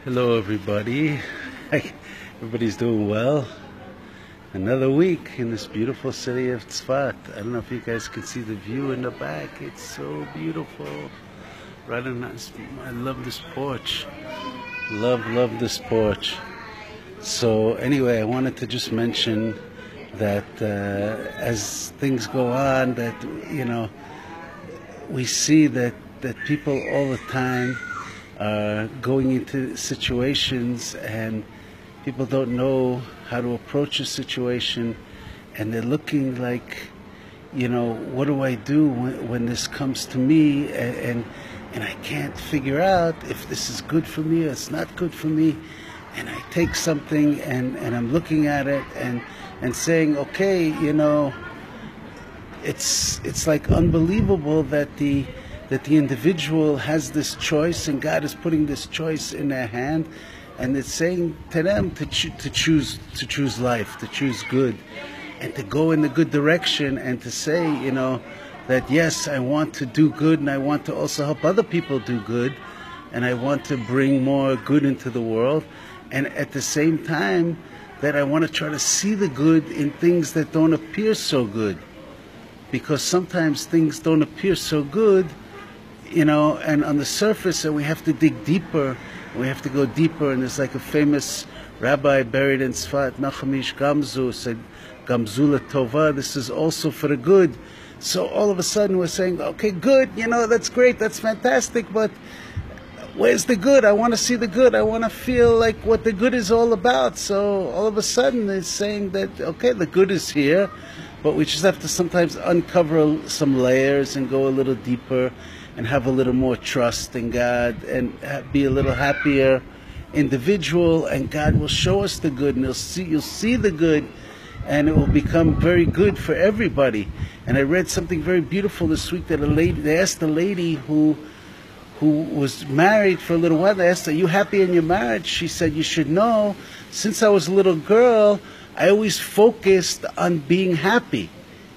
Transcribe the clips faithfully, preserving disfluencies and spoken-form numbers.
Hello everybody. Everybody's doing well. Another week in this beautiful city of Tzfat. I don't know if you guys can see the view in the back. It's so beautiful. Right on that, I love this porch. Love, love this porch. So anyway, I wanted to just mention that uh, as things go on, that, you know, we see that, that people all the time are going into situations and people don't know how to approach a situation, and they're looking like, you know, what do I do when, when this comes to me, and, and and I can't figure out if this is good for me or it's not good for me. And I take something and, and I'm looking at it and, and saying, okay, you know, it's it's like unbelievable that the that the individual has this choice, and God is putting this choice in their hand, and it's saying to them to cho- to choose to choose life, to choose good, and to go in the good direction, and to say, you know, that yes, I want to do good, and I want to also help other people do good, and I want to bring more good into the world, and at the same time that I want to try to see the good in things that don't appear so good, because sometimes things don't appear so good, you know, and on the surface, and we have to dig deeper, we have to go deeper. And there's like a famous rabbi buried in Tzfat, Nachum Ish Gamzu, said, Gamzu Tova, this is also for the good. So all of a sudden we're saying, okay, good, you know, that's great, that's fantastic, but where's the good? I want to see the good. I want to feel like what the good is all about. So all of a sudden it's saying that, okay, the good is here, but we just have to sometimes uncover some layers and go a little deeper and have a little more trust in God and be a little happier individual, and God will show us the good, and you'll see, you'll see the good, and it will become very good for everybody. And I read something very beautiful this week that a lady, they asked a lady who who was married for a little while, they asked her, are you happy in your marriage? She said, you should know, since I was a little girl, I always focused on being happy.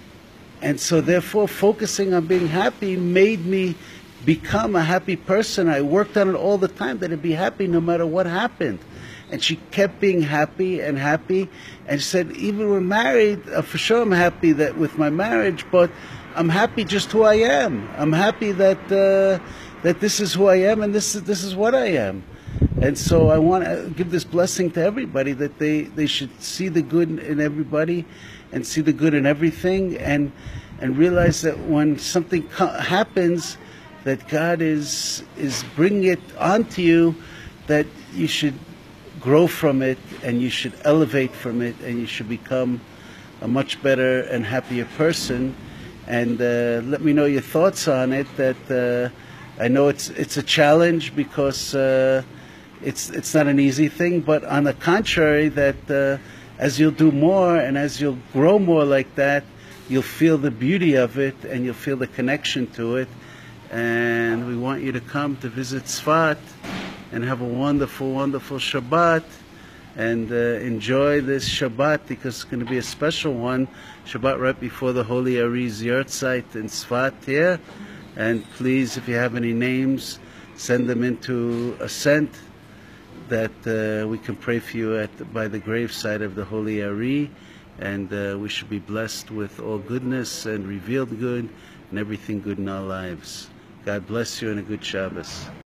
And so therefore, focusing on being happy made me become a happy person. I worked on it all the time, that I'd be happy no matter what happened. And she kept being happy and happy. And she said, even when we're married, uh, for sure I'm happy that with my marriage, but I'm happy just who I am. I'm happy that uh, that this is who I am, and this is, this is what I am. And so I want to give this blessing to everybody, that they, they should see the good in everybody and see the good in everything, and and realize that when something co- happens, that God is is bringing it onto you, that you should grow from it, and you should elevate from it, and you should become a much better and happier person. And uh, let me know your thoughts on it. That uh, I know it's it's a challenge, because uh, it's it's not an easy thing, but on the contrary, that uh, as you'll do more and as you'll grow more like that, you'll feel the beauty of it, and you'll feel the connection to it. And we want you to come to visit Tzfat and have a wonderful, wonderful Shabbat, and uh, enjoy this Shabbat, because it's going to be a special one, Shabbat right before the Holy Ari's Yahrzeit in Tzfat here. And please, if you have any names, send them into Ascent, that uh, we can pray for you at by the graveside of the Holy Ari, and uh, we should be blessed with all goodness and revealed good and everything good in our lives. God bless you, and a good Shabbos.